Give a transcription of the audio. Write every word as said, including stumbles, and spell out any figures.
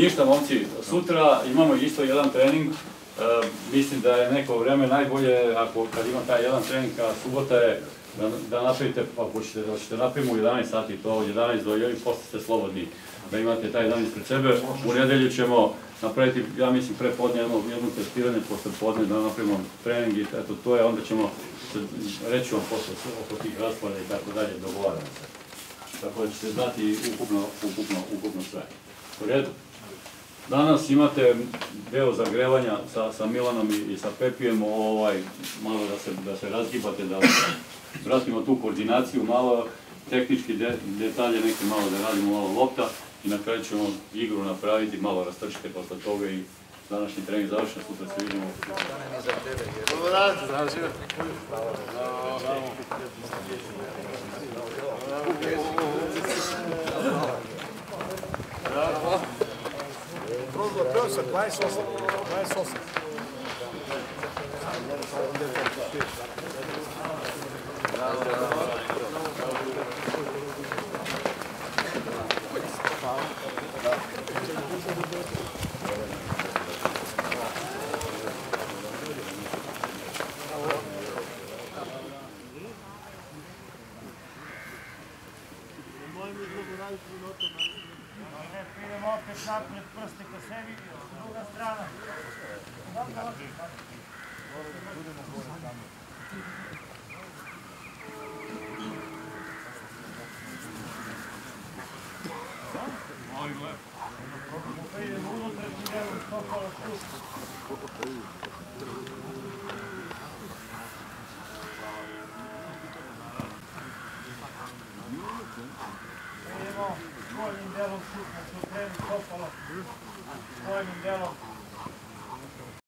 Ništa, momci, sutra imamo isto jedan trening. E, mislim da je neko vreme najbolje, ako kad ima taj jedan trening, a subota je da, da napravite, ako ćete, da ćete napravimo u jedanaest sati, to od jedanaest do jedan, posle ste slobodni da imate taj dan ispred sebe. U nedelju ćemo napraviti, ja mislim, pre podne jedno, jedno testiranje, posle podne da napravimo trening i eto, to je, onda ćemo reći vam posle oko tih rasporeda i tako dalje, dogovaramo se. Tako da ćete znati ukupno, ukupno, ukupno sve. U redu. Danas imate deo zagrevanja sa, sa Milanom i, i sa Pepijem, ovaj, malo da se, da se razgibate, da vratimo tu koordinaciju, malo tehnički de, detalje, neke malo da radimo malo lopta i na kraju ćemo igru napraviti, malo rastrčite posle toga i današnji trening završen, sutra se vidimo. Dobar dan, zdravo živo. Bravo. Prozor, profesor, dvadeset osam. dvadeset osam. Bravo, bravo. Idemo opet napred, prste ka sebi, druga strana. Idemo unutra, idemo stopala pušta. Idemo s gornjim delom šutno, su treni stopala, s gornjim delom.